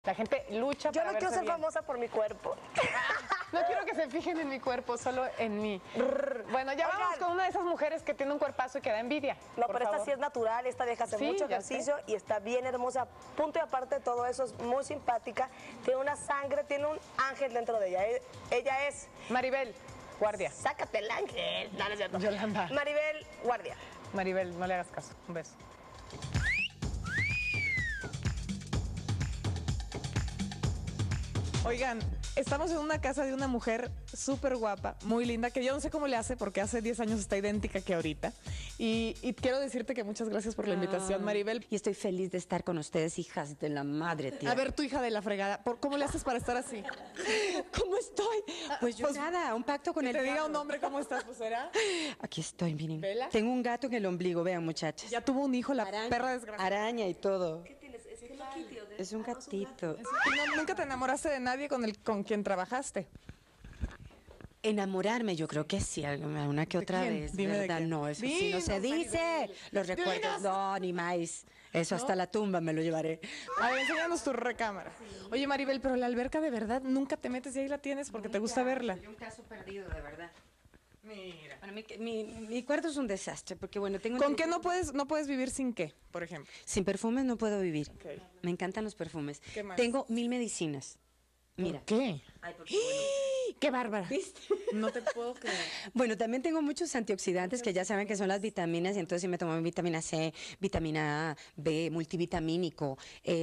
La gente lucha Yo para no quiero verse ser bien. famosa por mi cuerpo. No quiero que se fijen en mi cuerpo, solo en mí. Bueno, ya vamos con una de esas mujeres que tiene un cuerpazo y que da envidia. No, por pero esta favor. sí es natural, esta vieja hace Sí, mucho ya sé. ejercicio y está bien hermosa. Punto y aparte de todo eso, es muy simpática, tiene una sangre, tiene un ángel dentro de ella. Ella es... Maribel, guardia. Sácate el ángel. No, no es cierto. Yolanda. Maribel, guardia. Maribel, no le hagas caso. Un beso. Oigan, estamos en una casa de una mujer súper guapa, muy linda, que yo no sé cómo le hace porque hace 10 años está idéntica que ahorita. Y quiero decirte que muchas gracias por la invitación, Maribel. Y estoy feliz de estar con ustedes, hijas de la madre, tía. A ver, tu hija de la fregada, ¿cómo le haces para estar así? ¿Cómo estoy? Pues yo nada, un pacto con Que el te diga diablo. un nombre, ¿cómo estás? Pues será. Aquí estoy, miren. ¿Vela? Tengo un gato en el ombligo, vean, muchachas. Ya tuvo un hijo, la perra desgraciada. Araña y todo. ¿Qué tienes? Es un gatito. ¿Nunca te enamoraste de nadie con quien trabajaste? Enamorarme, yo creo que sí, una que otra quién? vez, Dime de ¿verdad? quién. No, eso sí no se Dinos, dice. Maribel. Los recuerdos, Dinos. no, ni más. Eso hasta la tumba me lo llevaré. A ver, enséñanos tu recámara. Oye, Maribel, pero la alberca de verdad nunca te metes y ahí la tienes porque te gusta verla. Soy un caso perdido, de verdad. Mira. Bueno, mi cuarto es un desastre, porque bueno, tengo... ¿Con qué no puedes vivir sin qué, por ejemplo? Sin perfumes no puedo vivir. Ok. Me encantan los perfumes. ¿Qué más? Tengo 1000 medicinas. Mira. ¿Por qué? Ay, porque bueno. ¡Qué bárbara! No te puedo creer. Bueno, también tengo muchos antioxidantes que ya saben que son las vitaminas, y entonces sí me tomo vitamina C, vitamina A, B, multivitamínico,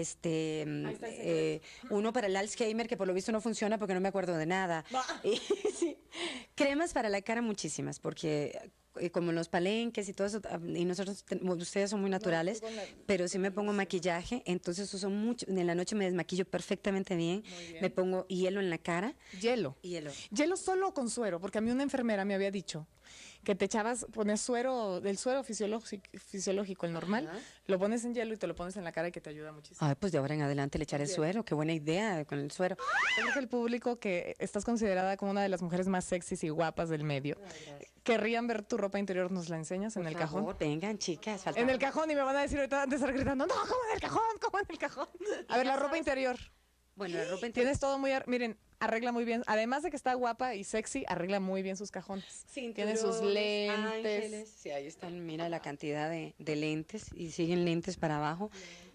uno para el Alzheimer que por lo visto no funciona porque no me acuerdo de nada. Y, sí. Cremas para la cara muchísimas, porque como los palenques y todo eso, y nosotros, ustedes son muy naturales, pero sí me pongo maquillaje, entonces uso mucho, en la noche me desmaquillo perfectamente bien, me pongo hielo en la cara. Hielo. Hielo. Hielo solo con suero, porque a mí una enfermera me había dicho que te pones suero, del suero fisiológico, el normal, Ajá. lo pones en hielo y te lo pones en la cara y que te ayuda muchísimo. Ay, pues de ahora en adelante le echaré suero, qué buena idea con el suero. Yo creo que el público, que estás considerada como una de las mujeres más sexys y guapas del medio, querrían ver tu ropa interior, ¿nos la enseñas en el Por favor, cajón? vengan, chicas. falta- En el cajón, y me van a decir ahorita, van a estar gritando, no, ¿cómo en el cajón? ¿Cómo en el cajón? A ver, la ropa interior. Bueno, la ropa interior. Tienes todo muy, miren, arregla muy bien, además de que está guapa y sexy, arregla muy bien sus cajones. Tiene sus lentes. Ángeles. Sí, ahí están, mira la cantidad de lentes, y siguen lentes para abajo.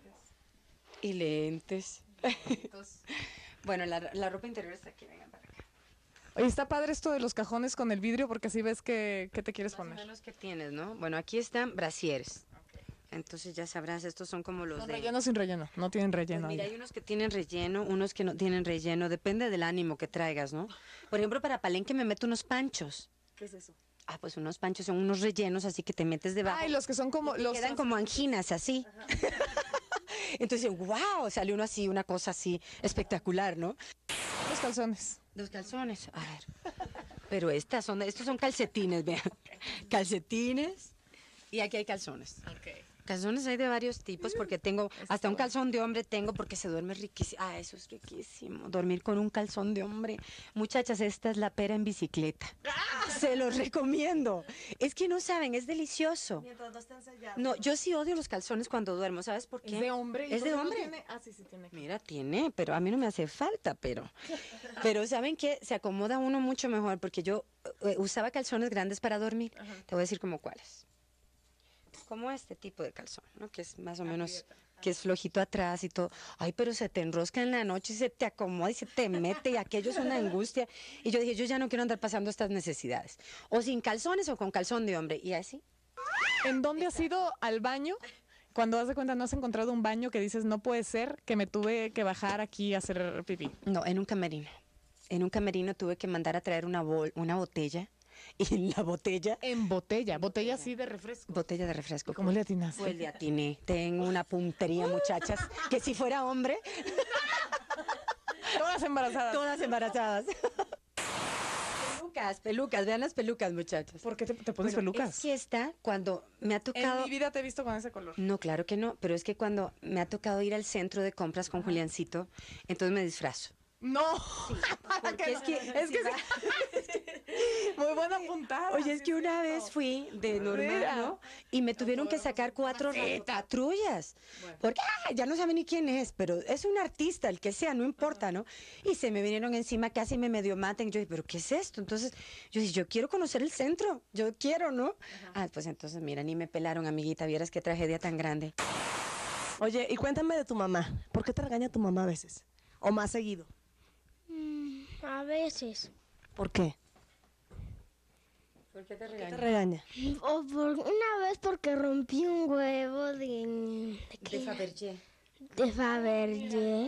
Y lentes. Bueno, la ropa interior está aquí, vengan para acá. Oye, está padre esto de los cajones con el vidrio porque así ves qué te quieres Más o poner. menos que tienes, ¿no? Bueno, aquí están brasieres. Entonces ya sabrás, estos son como los ¿Con de... relleno o sin relleno? No tienen relleno. Pues mira, ahí. hay unos que tienen relleno, unos que no tienen relleno, depende del ánimo que traigas, ¿no? Por ejemplo, para palenque me meto unos panchos. ¿Qué es eso? Ah, pues unos panchos son unos rellenos así que te metes debajo. Ay, los que son como... Y los quedan como anginas, así. Entonces, wow, sale uno así, una cosa así espectacular, ¿no? Los calzones. Los calzones, a ver. Pero estos son calcetines, vean. Calcetines. Y aquí hay calzones. Calzones hay de varios tipos porque tengo, hasta un calzón de hombre tengo porque se duerme riquísimo. Ah, eso es riquísimo, dormir con un calzón de hombre. Muchachas, esta es la pera en bicicleta. Se los recomiendo. Es que no saben, es delicioso. Mientras no estén sellados. No, yo sí odio los calzones cuando duermo, ¿sabes por qué? ¿Es de hombre? ¿Y Es por de qué no hombre. tiene? Ah, sí, sí tiene. Mira, tiene, pero a mí no me hace falta, pero ¿saben qué? Se acomoda uno mucho mejor porque yo usaba calzones grandes para dormir. Te voy a decir como cuáles. Como este tipo de calzón, ¿no? Que es más o menos, que es flojito atrás y todo. Ay, pero se te enrosca en la noche y se te acomoda y se te mete y aquello es una angustia. Y yo dije, yo ya no quiero andar pasando estas necesidades. O sin calzones o con calzón de hombre. Y así. ¿En dónde has ido al baño? Cuando das de cuenta, no has encontrado un baño que dices, no puede ser que me tuve que bajar aquí a hacer pipí. No, en un camerino. En un camerino tuve que mandar a traer una botella. Y en la botella... En botella, botella así de refresco. Botella de refresco. ¿Y cómo le atinaste? Pues le atiné. Tengo una puntería, muchachas, que si fuera hombre, Todas embarazadas. todas embarazadas. Pelucas, vean las pelucas, muchachas. ¿Por qué te pones Bueno, pelucas? Es que esta, cuando me ha En tocado... mi vida te he visto con ese color. No, claro que no, pero es que cuando me ha tocado ir al centro de compras con Juliancito, entonces me disfrazo. No. Porque es que Muy buena puntada. Oye, es que una vez fui de normal, Mira. ¿no? Y me tuvieron que sacar 4 patrullas. Porque ya no saben ni quién es, pero es un artista, el que sea, no importa, ¿no? Y se me vinieron encima, casi me medio maten. Yo dije, ¿pero qué es esto? Entonces, yo dije, yo quiero conocer el centro, yo quiero, ¿no? Pues entonces, mira, ni me pelaron, amiguita, vieras qué tragedia tan grande. Oye, y cuéntame de tu mamá. ¿Por qué te regaña tu mamá a veces? ¿O más seguido? A veces. ¿Por qué? ¿Por qué te ¿Qué te regaña? O por una vez porque rompí un huevo de Fabergé. de Fabergé.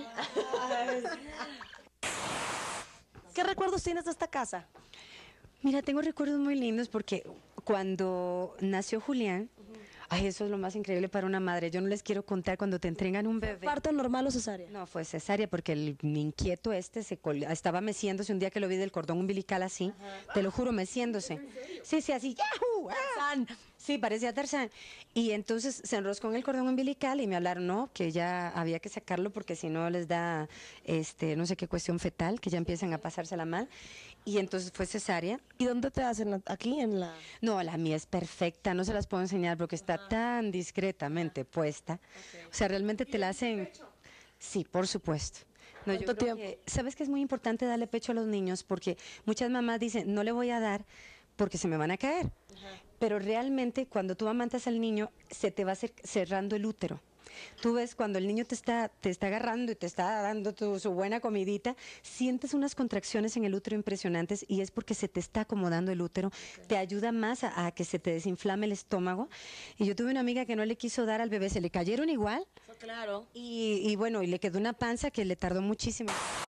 ¿Qué recuerdos tienes de esta casa? Mira, tengo recuerdos muy lindos porque cuando nació Julián, ay, eso es lo más increíble para una madre. Yo no les quiero contar cuando te entregan un bebé. ¿Parto normal o cesárea? No, fue cesárea porque el inquieto estaba meciéndose un día que lo vi del cordón umbilical así. Te lo juro, meciéndose. Sí, así. ¡Yahoo! ¡Ah! Sí, parecía Tarzán. Y entonces se enroscó en el cordón umbilical y me hablaron, no, que ya había que sacarlo porque si no les da, no sé qué cuestión fetal, que ya empiezan a pasársela mal. Y entonces fue cesárea. ¿Y dónde te hacen? ¿Aquí en la...? No, la mía es perfecta, no se las puedo enseñar porque está tan discretamente puesta. O sea, realmente te la hacen... Sí, por supuesto. No, yo ¿Cuánto creo tiempo? ¿sabes que es muy importante darle pecho a los niños? Porque muchas mamás dicen, no le voy a dar porque se me van a caer. Pero realmente cuando tú amamantas al niño, se te va cerrando el útero. Tú ves cuando el niño te está agarrando y te está dando su buena comidita, sientes unas contracciones en el útero impresionantes y es porque se te está acomodando el útero, te ayuda más a que se te desinflame el estómago. Y yo tuve una amiga que no le quiso dar al bebé, se le cayeron igual Claro. y bueno, y le quedó una panza que le tardó muchísimo.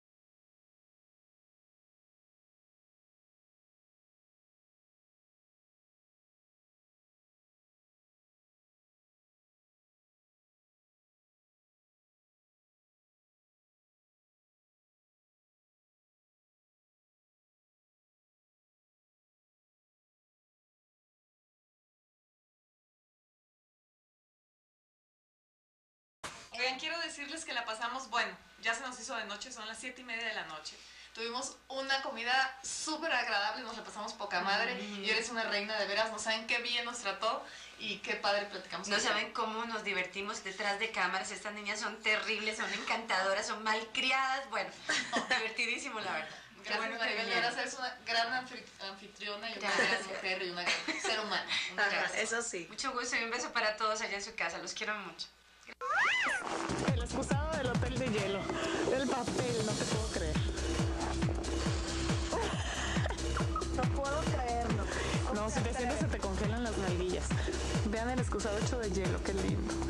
Oigan, quiero decirles que la pasamos, bueno, ya se nos hizo de noche, son las 7:30 de la noche. Tuvimos una comida súper agradable, nos la pasamos poca madre y eres una reina de veras, no saben qué bien nos trató y qué padre platicamos. No contigo. saben cómo nos divertimos detrás de cámaras. Estas niñas son terribles, son encantadoras, son malcriadas. Bueno, divertidísimo, la verdad. Qué Gracias, bueno que Maribel, de vinieron. veras eres una gran anfitriona y una Gracias. gran mujer y una gran ser humano. Muchas gracias. Eso sí. Mucho gusto y un beso para todos allá en su casa. Los quiero mucho. El excusado del hotel de hielo, del papel, no te puedo creer. No puedo creerlo. No, si te sientes se te congelan las nalguillas. Vean el excusado hecho de hielo, qué lindo.